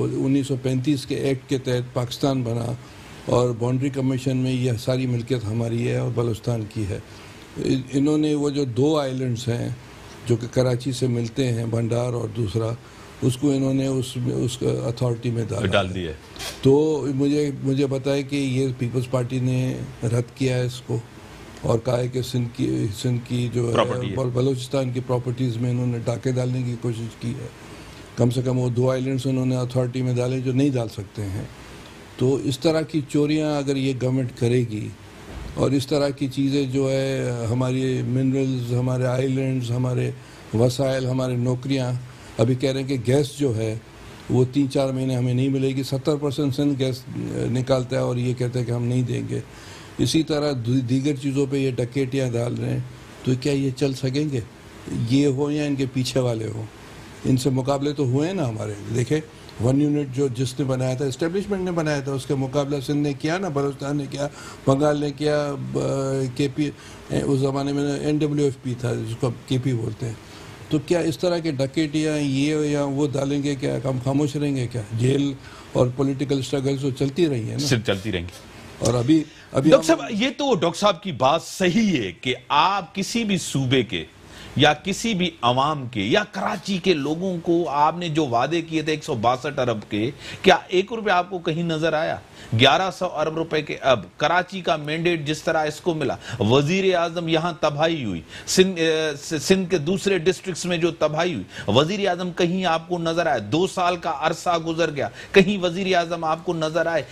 1935 کے ایکٹ کے تحت پاکستان بنا, اور باؤنڈری کمیشن میں یہ ساری ملکیت ہماری ہے اور بلوچستان کی ہے. انہوں نے وہ جو 2 آئلینڈز ہیں جو کہ کراچی سے ملتے ہیں, بھنڈار اور دوسرا, اس کو انہوں نے اس اتھارٹی میں ڈال دیا. تو مجھے بتایا کہ یہ پیپلز پارٹی نے رد کیا ہے اس کو, اور کہا ہے کہ سندھ کی جو ہے بلوچستان کی پراپرٹیز میں انہوں نے ڈاکے ڈالنے کی کوشش کی ہے. کم سے کم وہ 2 آئلینڈز انہوں نے اتھارٹی میں ڈالے جو نہیں ڈال سکتے ہیں. تو اس طرح کی چوریاں اگر یہ گورنمنٹ کرے گی, اور اس طرح کی چیزیں جو ہے, ہماری منرلز, ہمارے آئلینڈز, ہمارے وسائل, ہمارے نوکریاں, ابھی کہہ رہے ہیں کہ گیس جو ہے وہ 3-4 مہینے ہمیں نہیں ملے گی. 70% سندھ گیس نکالتا ہے اور یہ کہتا ہے کہ ہم نہیں دیں گے. اسی طرح دیگر چیزوں پہ یہ ڈکیٹیاں ڈال رہے ہیں. تو کیا یہ چل سکیں گے, یہ ہو یا ان کے پیچھے والے ہوں؟ ان سے مقابلے تو ہوئے ہیں نا ہمارے. دیکھیں 1 یونٹ جس نے بنایا تھا, اسٹیبلشمنٹ نے بنایا تھا, اس کے مقابلہ سندھ نے کیا نا, بلوچستان نے کیا, بنگال نے کیا, کے پی اس زمانے میں NWFP تھا جس کو اب KP بولتے ہیں. تو کیا اس طرح کے ڈکیٹیاں یہ یا وہ ڈالیں گے, کیا ہم خاموش رہیں گے؟ کیا جیل اور پولیٹیکل سٹرگلز تو چلتی رہی ہیں نا, صرف چلتی رہیں گی. اور ابھی ڈاکٹر صاحب یہ تو ڈاکٹر صاحب کی بات صحیح ہے کہ آپ کسی بھی صوبے کے یا کسی بھی عوام کے یا کراچی کے لوگوں کو آپ نے جو وعدے کیے تھے 162 ارب کے، کیا 1 روپے آپ کو کہیں نظر آیا؟ 1100 ارب روپے کے اب کراچی کا مینڈیٹ جس طرح اس کو ملا، وزیر اعظم یہاں تباہی ہوئی، سندھ کے دوسرے ڈسٹرکٹس میں جو تباہی ہوئی، وزیر اعظم کہیں آپ کو نظر آئے؟ 2 سال کا عرصہ گزر گیا، کہیں وزیر اعظم آپ کو نظر آئے؟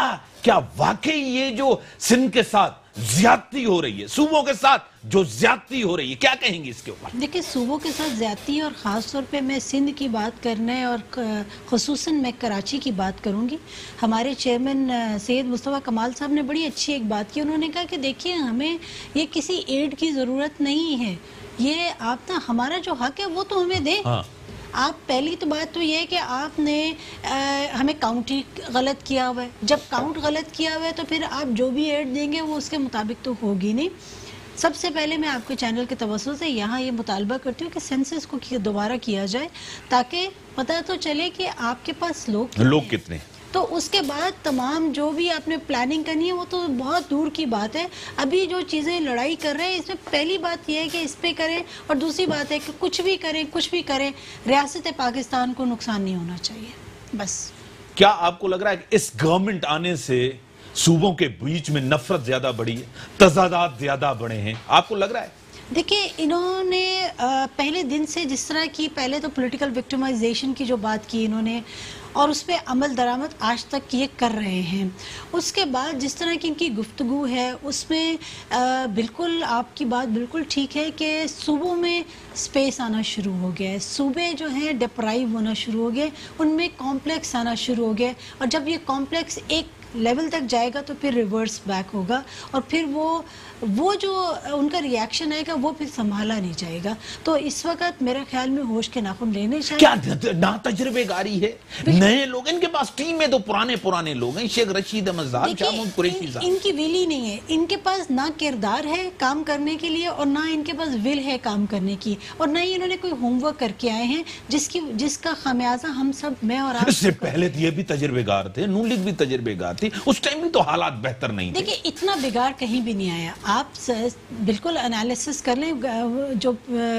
کیا واقعی یہ جو سندھ کے ساتھ زیادتی ہو رہی ہے، صوبوں کے ساتھ جو زیادتی ہو رہی ہے، کیا کہیں گے اس کے اوپر؟ دیکھیں، صوبوں کے ساتھ زیادتی، اور خاص طور پہ میں سندھ کی بات کرنا ہے اور خصوصاً میں کراچی کی بات کروں گی. ہمارے چیئرمین سید مصطفیٰ کمال صاحب نے بڑی اچھی ایک بات کی. انہوں نے کہا کہ دیکھیے، ہمیں یہ کسی ایڈ کی ضرورت نہیں ہے، یہ آپ نا ہمارا جو حق ہے وہ تو ہمیں دیں. آپ پہلی تو بات تو یہ ہے کہ آپ نے ہمیں کاؤنٹ ہی غلط کیا ہوا ہے. جب کاؤنٹ غلط کیا ہوا ہے تو پھر آپ جو بھی ایڈ دیں گے وہ اس کے مطابق تو ہوگی نہیں. سب سے پہلے میں آپ کے چینل کے توسط سے یہاں یہ مطالبہ کرتی ہوں کہ سینسس کو دوبارہ کیا جائے، تاکہ پتہ تو چلے کہ آپ کے پاس لوگ کتنے. تو اس کے بعد تمام جو بھی آپ نے پلاننگ کرنی ہے وہ تو بہت دور کی بات ہے. ابھی جو چیزیں لڑائی کر رہے ہیں اس میں پہلی بات یہ ہے کہ اس پہ کریں، اور دوسری بات ہے کہ کچھ بھی کریں ریاست پاکستان کو نقصان نہیں ہونا چاہیے. بس کیا آپ کو لگ رہا ہے کہ اس گورنمنٹ آنے سے صوبوں کے بیچ میں نفرت زیادہ بڑھی ہے، تضادات زیادہ بڑھے ہیں؟ آپ کو لگ رہا ہے؟ دیکھیں، انہوں نے پہلے دن سے جس طرح کی پہلے تو پولیٹیکل وکٹمائزیشن کی جو بات کی انہوں نے، اور اس پہ عمل درآمد آج تک یہ کر رہے ہیں. اس کے بعد جس طرح کی ان کی گفتگو ہے اس میں بالکل آپ کی بات بالکل ٹھیک ہے کہ صوبوں میں سپیس آنا شروع ہو گیا ہے. صوبے جو ہیں ڈپرائیو ہونا شروع ہو گئے، ان میں کمپلیکس آنا شروع ہو گیا، اور جب یہ کمپلیکس ایک لیول تک جائے گا تو پھر ریورس بیک ہوگا، اور پھر وہ جو ان کا ریاکشن آئے گا وہ پھر سنبھالا نہیں جائے گا. تو اس وقت میرے خیال میں ہوش کے ناخن لینے چاہیے. کیا نا تجربے گاری ہے؟ نئے لوگ، ان کے پاس ٹیم میں تو پرانے لوگ ہیں، شیخ رشید احمد صاحب، شاہ محمود قریشی صاحب. ان کی ویل ہی نہیں ہے، ان کے پاس نہ کردار ہے کام کرنے کے لیے، اور نہ ان کے پاس ول ہے کام کرنے کی، اور نہ ہی انہوں نے کوئی ہوم ورک کر کے آئے ہیں جس کا خمیازہ ہم سب، میں اور آپ. اس سے پہلے یہ بھی تجربے گار تھے، نون لیگ بھی تجربے گار تھی، اس ٹائم بھی تو حالات بہتر نہیں تھے. دیکھیں، اتنا بگاڑ کہیں بھی نہیں آیا. آپ بالکل انالیسس کر لیں جو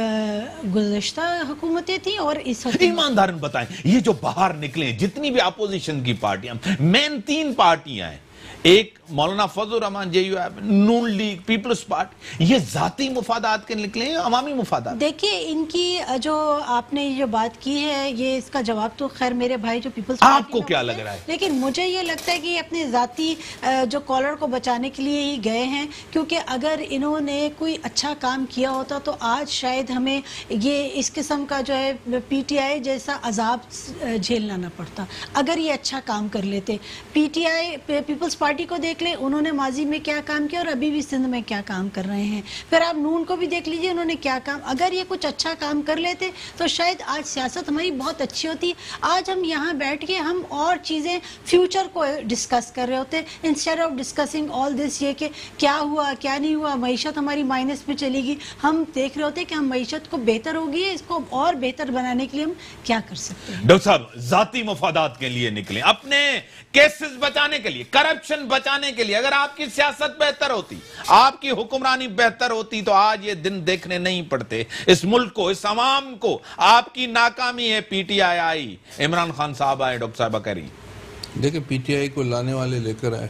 گزشتہ حکومتیں تھیں اور اس حکومت. ایماندارن بتائیں، یہ جو باہر نکلے جتنی بھی اپوزیشن کی پارٹیاں، مین 3 پارٹیاں ہیں، ایک Maulana Fazl ur Rehman J U F, Noon League, Peoples Party, یہ ذاتی مفادات کے نکلے ہیں، عوامی مفادات؟ دیکھیے، ان کی جو آپ نے جو بات کی ہے، یہ اس کا جواب تو خیر میرے بھائی جو پیپلز پارٹی، آپ کو کیا لگ رہا ہے؟ لیکن مجھے یہ لگتا ہے کہ یہ اپنے ذاتی جو کالر کو بچانے کے لیے ہی گئے ہیں، کیونکہ اگر انہوں نے کوئی اچھا کام کیا ہوتا تو آج شاید ہمیں یہ اس قسم کا جو ہے پی ٹی آئی جیسا عذاب جھیلنا نہ پڑتا اگر یہ اچھا کام کر لیتے. P T I, Peoples Party کو دیکھ لیں، انہوں نے ماضی میں کیا کام کیا اور ابھی بھی سندھ میں کیا کام کر رہے ہیں. پھر آپ نون کو بھی دیکھ لیجئے، انہوں نے کیا کام. اگر یہ کچھ اچھا کام کر لیتے تو شاید آج سیاست ہماری بہت اچھی ہوتی. آج ہم یہاں بیٹھ کے ہم اور چیزیں فیوچر کو ڈسکس کر رہے ہوتے، instead of discussing all this, یہ کہ کیا ہوا کیا نہیں ہوا، معیشت ہماری مائنس میں چلے گی. ہم دیکھ رہے ہوتے کہ ہم معیشت کو بہتر ہوگی، اس کو اور بہتر بنانے کے لیے ہم کیا کر سکتے ہیں. ڈاکٹر صاحب، ذاتی مفادات کے لیے نکلیں، اپنے کیسز بچانے کے لیے، کرپشن بچانے کے لیے. اگر آپ کی سیاست بہتر ہوتی، آپ کی حکمرانی بہتر ہوتی تو آج یہ دن دیکھنے نہیں پڑتے. اس ملک کو، اس عوام کو آپ کی ناکامی ہے. پی ٹی آئی آئی، عمران خان صاحب آئے، ڈاکٹر صاحبہ کہہ رہی ہیں. دیکھیں، پی ٹی آئی کو لانے والے لے کر آئے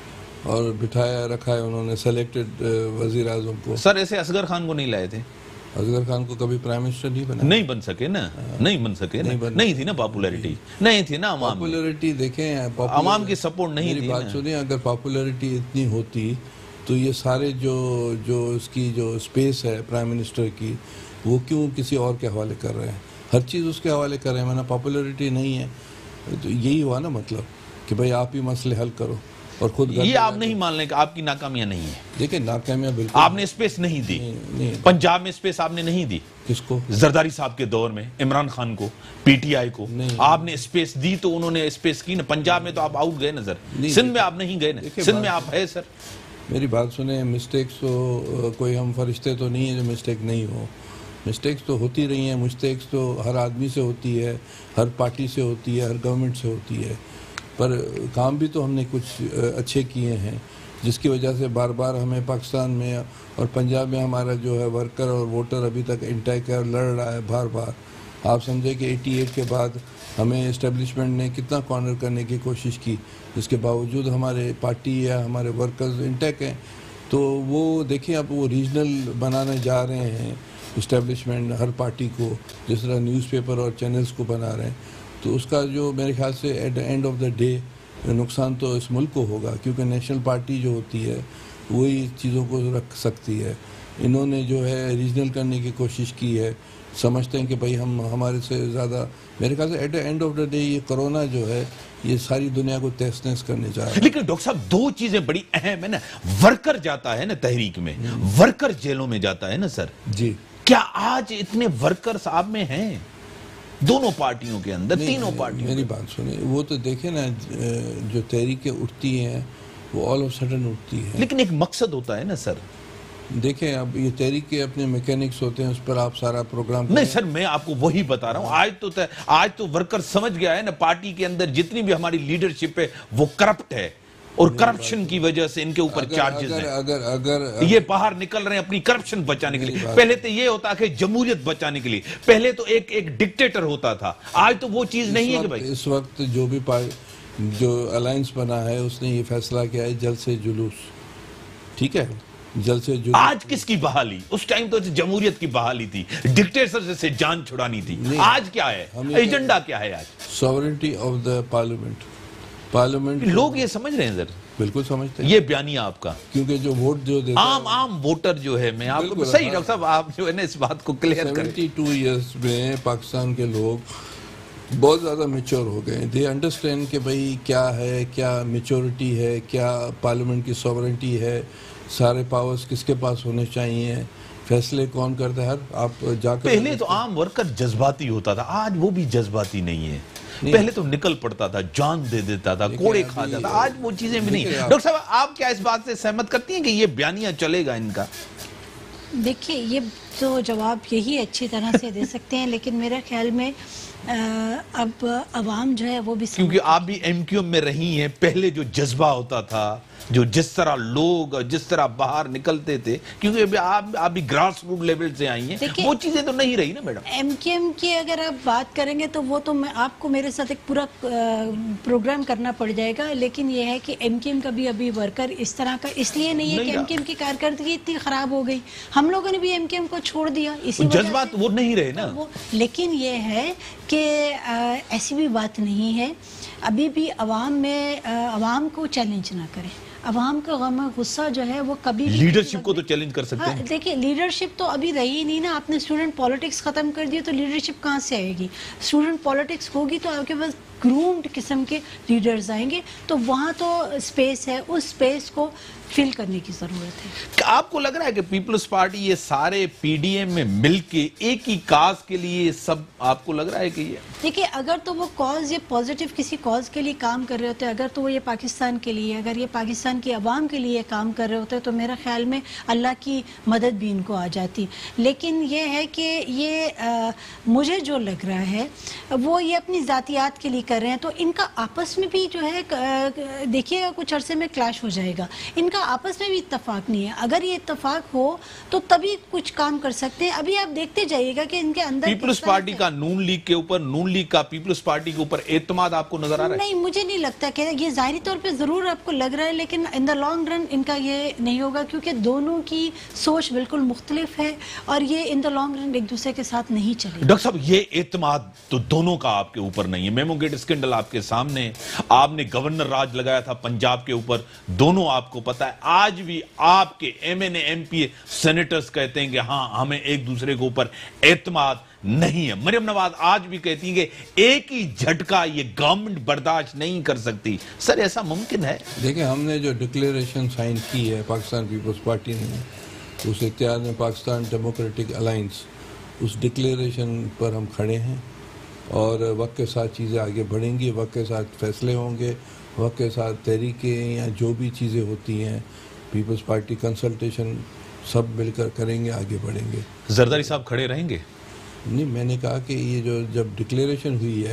اور بٹھایا رکھا ہے انہوں نے سلیکٹڈ وزیر اعظم کو. سر، ایسے اصغر خان کو نہیں لائے تھے؟ اصغر خان کو کبھی پرائم منسٹر نہیں بنا، نہیں بن سکے نا، نہیں بن سکے نا، نہیں تھی نا پاپولیرٹی، نہیں تھی نا عوام. پاپولیرٹی دیکھیں، عوام کی سپورٹ نہیں تھی. میری بات سنیں، اگر پاپولیرٹی اتنی ہوتی تو یہ سارے جو اس کی جو سپیس ہے پرائم منسٹر کی، وہ کیوں کسی اور کے حوالے کر رہے ہیں؟ ہر چیز اس کے حوالے کر رہے ہیں. میں نے پاپولیرٹی نہیں ہے تو یہی ہوا نا مطلب کہ بھائی آپ ہی مسئلے حل کرو. اور خود یہ آپ نہیں مان لیں کہ آپ کی ناکامیاں نہیں ہیں. دیکھیں، ناکامیاں بالکل آپ نے اسپیس نہیں دی. پنجاب میں اسپیس آپ نے نہیں دی. کس کو؟ زرداری صاحب کے دور میں عمران خان کو، پی ٹی آئی کو آپ نے اسپیس دی تو انہوں نے اسپیس کی نا. پنجاب میں تو آپ آؤٹ گئے نظر، سندھ میں آپ نہیں گئے نا. سندھ میں آپ ہے. سر میری بات سنیں، مسٹیکس تو کوئی ہم فرشتے تو نہیں ہیں جو مسٹیک نہیں ہو. مسٹیکس تو ہوتی رہی ہیں. مسٹیکس تو ہر آدمی سے ہوتی ہے، ہر پارٹی سے ہوتی ہے، ہر گورنمنٹ سے ہوتی ہے. پر کام بھی تو ہم نے کچھ اچھے کیے ہیں. جس کی وجہ سے بار بار ہمیں پاکستان میں اور پنجاب میں ہمارا جو ہے ورکر اور ووٹر ابھی تک انٹیک ہے اور لڑ رہا ہے بار بار. آپ سمجھے کہ 88 کے بعد ہمیں اسٹیبلشمنٹ نے کتنا کارنر کرنے کی کوشش کی, جس کے باوجود ہمارے پارٹی یا ہمارے ورکرز انٹیک ہیں. تو وہ دیکھیں اب وہ ریجنل بنانے جا رہے ہیں اسٹیبلشمنٹ ہر پارٹی کو, جس طرح نیوز پیپر اور چینلز کو بنا رہے ہیں. تو اس کا جو میرے خیال سے at the end of the day نقصان تو اس ملک کو ہوگا, کیونکہ نیشنل پارٹی جو ہوتی ہے وہی چیزوں کو رکھ سکتی ہے. انہوں نے جو ہے ریجنل کرنے کی کوشش کی ہے, سمجھتے ہیں کہ بھئی ہم ہمارے سے زیادہ. میرے خیال سے at the end of the day یہ کرونا جو ہے یہ ساری دنیا کو تہس نہس کرنے جا رہا ہے. لیکن ڈاکٹر صاحب دو چیزیں بڑی اہم ہے نا, ورکر جاتا ہے نا تحریک میں, ورکر جیلوں میں جاتا ہے نا سر. جی کیا آج اتنے ورکر صاحب میں ہیں دونوں پارٹیوں کے اندر, تینوں پارٹیوں؟ میری بات سنیں, وہ تو دیکھیں نا جو تحریکیں اٹھتی ہیں وہ آل آف سڈن اٹھتی ہیں, لیکن ایک مقصد ہوتا ہے نا سر. دیکھیں اب یہ تحریک کے اپنے میکینکس ہوتے ہیں, اس پر آپ سارا پروگرام نہیں سر, میں آپ کو وہی بتا رہا ہوں. آج تو ورکر سمجھ گیا ہے نا پارٹی کے اندر جتنی بھی ہماری لیڈرشپ ہے وہ کرپٹ ہے, اور کرپشن کی وجہ سے ان کے اوپر چارجز ہیں. اگر یہ باہر نکل رہے ہیں اپنی کرپشن بچانے کے لیے. پہلے تو یہ ہوتا کہ جمہوریت بچانے کے لیے, پہلے تو ایک ڈکٹیٹر ہوتا تھا, آج تو وہ چیز نہیں ہے کہ بھائی. اس وقت جو الائنس بنا ہے اس نے یہ فیصلہ کیا ہے جلد سے جلوس, ٹھیک ہے, جلد سے جلوس. آج کس کی بحالی؟ اس ٹائم تو جمہوریت کی بحالی تھی, ڈکٹیٹر سے جان چھڑانی تھی. آج کیا ہے ایجنڈا, کیا ہے آج؟ Sovereignty of the parliament. لوگ یہ سمجھ رہے ہیں سر, بالکل سمجھتے ہیں یہ بیانیہ آپ کا, کیونکہ جو ووٹ جو دیتا ہے عام ووٹر جو ہے, میں آپ کو صحیح ڈاکٹر صاحب آپ جو ہے نا اس بات کو کلیئر کریں. 72 ایئرز میں پاکستان کے لوگ بہت زیادہ میچور ہو گئے. دے انڈرسٹینڈ کہ بھئی کیا ہے, کیا میچورٹی ہے, کیا پارلیمنٹ کی سوورنٹی ہے, سارے پاورز کس کے پاس ہونے چاہیے, فیصلے کون کرتا ہے. آپ جا کر پہلے تو عام ورکر جذباتی ہوتا تھا, آج وہ بھی جذباتی نہیں ہے. پہلے تو نکل پڑتا تھا, جان دے دیتا تھا, کوڑے کھا جاتا, آج وہ چیزیں بھی نہیں. ڈاکٹر صاحب آپ کیا اس بات سے سہمت کرتی ہیں کہ یہ بیانیہ چلے گا ان کا؟ دیکھیے یہ تو جواب یہی اچھی طرح سے دے سکتے ہیں, لیکن میرے خیال میں اب عوام جو ہے وہ بھی, کیونکہ آپ بھی ایم کیو ایم میں رہی ہیں, پہلے جو جذبہ ہوتا تھا, جو جس طرح لوگ جس طرح باہر نکلتے تھے, کیونکہ آپ بھی گراس روٹ لیول سے آئی ہیں, وہ چیزیں تو نہیں رہی نا میڈم. ایم کیو ایم کی اگر آپ بات کریں گے تو وہ تو آپ کو میرے ساتھ ایک پورا پروگرام کرنا پڑ جائے گا. لیکن یہ ہے کہ ایم کیو ایم کا بھی ابھی ورکر اس طرح کا اس لیے نہیں ہے کہ ایم کیو ایم کی کارکردگی اتنی خراب ہو گئی, ہم لوگوں نے بھی ایم کیو ایم کو چھوڑ دیا اسی جذبات وہ نہیں رہے نا. لیکن یہ ہے کہ ایسی بھی بات نہیں ہے, ابھی بھی عوام کو چیلنج نہ کریں. عوام کا غم غصہ جو ہے وہ کبھی لیڈرشپ کو تو چیلنج کر سکتے ہیں. دیکھیں لیڈرشپ تو ابھی رہی نہیں نا, آپ نے اسٹوڈنٹ پالیٹکس ختم کر دی تو لیڈرشپ کہاں سے آئے گی؟ اسٹوڈنٹ پالیٹکس ہوگی تو آپ کے پاس گرومڈ قسم کے لیڈرز آئیں گے, تو وہاں تو سپیس ہے, اس سپیس کو فل کرنے کی ضرورت ہے. آپ کو لگ رہا ہے کہ پیپلز پارٹی یہ سارے پی ڈی ایم میں مل کے ایک ہی کاز کے لیے سب, آپ کو لگ رہا ہے کہ یہ دیکھیں اگر تو وہ کاز یہ پازیٹیو کسی کاز کے لیے کام کر رہے ہوتے, اگر تو وہ یہ پاکستان کے لیے, اگر یہ پاکستان کی عوام کے لیے کام کر رہے ہوتے, تو میرا خیال میں اللہ کی مدد بھی ان کو آ جاتی. لیکن یہ ہے کہ یہ مجھے جو لگ رہا ہے وہ یہ اپنی ذاتیات کے لیے کر رہے ہیں, تو ان کا آپس میں بھی جو ہے دیکھیے گا کچھ عرصے میں کلیش ہو جائے گا. ان کا آپس میں بھی اتفاق نہیں ہے, اگر یہ اتفاق ہو تو تبھی کچھ کام کر سکتے ہیں. ابھی آپ دیکھتے جائیے گا کہ ان کے اندر پیپلز پارٹی کا نون لیگ کے اوپر, نون لیگ کا پیپلز پارٹی کے اوپر اعتماد آپ کو نظر آ رہا ہے؟ نہیں, مجھے نہیں لگتا کہ یہ ظاہری طور پہ ضرور آپ کو لگ رہا ہے, لیکن ان دا لانگ رن ان کا یہ نہیں ہوگا, کیونکہ دونوں کی سوچ بالکل مختلف ہے اور یہ ان دا لانگ رن ایک دوسرے کے ساتھ نہیں چلے. ڈاکٹر صاحب یہ اعتماد تو دونوں کا آپ کے اوپر نہیں ہے. میمو گیٹ اسکینڈل آپ کے سامنے, آپ نے گورنر راج لگایا تھا پنجاب کے اوپر, دونوں آپ کو پتا ہے. آج بھی آپ کے M N A M P A senators کہتے ہیں کہ ہاں ہمیں ایک دوسرے کے اوپر اعتماد نہیں ہے. مریم نواز آج بھی کہتی ہیں کہ ایک ہی جھٹکا یہ گورنمنٹ برداشت نہیں کر سکتی. سر ایسا ممکن ہے؟ دیکھیں ہم نے جو ڈکلیریشن سائن کی ہے پاکستان پیپلز پارٹی نے, اس اختیار میں پاکستان ڈیموکریٹک الائنس, اس ڈکلیریشن پر ہم کھڑے ہیں, اور وقت کے ساتھ چیزیں آگے بڑھیں گی, وقت کے ساتھ فیصلے ہوں گے, وقت کے ساتھ تحریکیں یا جو بھی چیزیں ہوتی ہیں پیپلز پارٹی کنسلٹیشن سب مل کر کریں گے, آگے بڑھیں گے. زرداری صاحب کھڑے رہیں گے؟ نہیں, میں نے کہا کہ یہ جو جب ڈکلیریشن ہوئی ہے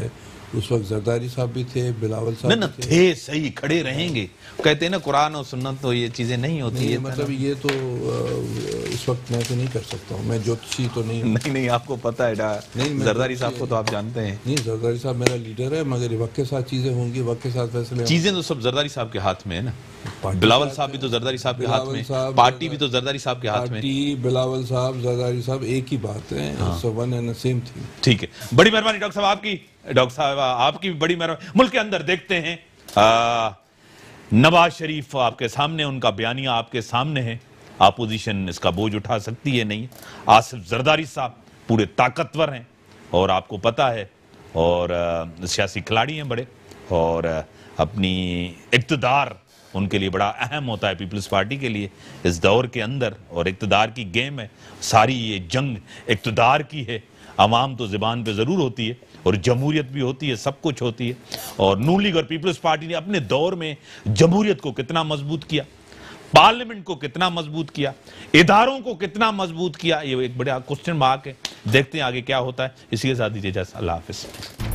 اس وقت زرداری صاحب بھی تھے, بلاول صاحب نہ بھی تھے, صحیح کھڑے رہیں گے. کہتے ہیں نا قرآن اور سنت تو یہ چیزیں نہیں ہوتی. مطلب یہ تو اس وقت میں تو نہیں کر سکتا ہوں, میں جوتشی تو نہیں ہوں. نہیں آپ کو پتا ہے زرداری صاحب کو تو آپ جانتے ہیں. نہیں, زرداری صاحب میرا لیڈر ہے, مگر وقت کے ساتھ چیزیں ہوں گی, وقت کے ساتھ فیصلے. چیزیں تو سب زرداری صاحب کے ہاتھ میں ہے نا. بلاول صاحب بھی تو زرداری صاحب کے ہاتھ میں, پارٹی بھی تو زرداری صاحب کے ہاتھ میں. پارٹی, بلاول صاحب, زرداری صاحب ایک ہی بات ہے, ون اینڈ سیم تھنگ. ٹھیک ہے, بڑی مہربانی ڈاکٹر صاحب آپ کی. ڈاکٹر صاحب آپ کی بڑی مہربانی. ملک کے اندر دیکھتے ہیں نواز شریف آپ کے سامنے, ان کا بیانیہ آپ کے سامنے ہے. اپوزیشن اس کا بوجھ اٹھا سکتی ہے نہیں. آصف زرداری صاحب پورے طاقتور ہیں اور آپ کو پتا ہے, اور سیاسی کھلاڑی ہیں بڑے, اور اپنی اقتدار ان کے لیے بڑا اہم ہوتا ہے پیپلز پارٹی کے لیے اس دور کے اندر. اور اقتدار کی گیم ہے, ساری یہ جنگ اقتدار کی ہے. عوام تو زبان پہ ضرور ہوتی ہے اور جمہوریت بھی ہوتی ہے, سب کچھ ہوتی ہے. اور نون لیگ اور پیپلز پارٹی نے اپنے دور میں جمہوریت کو کتنا مضبوط کیا, پارلیمنٹ کو کتنا مضبوط کیا, اداروں کو کتنا مضبوط کیا, یہ ایک بڑا کوسچن مارک ہے. دیکھتے ہیں آگے کیا ہوتا ہے. اسی کے ساتھ دیجیے اجازت, اللہ حافظ.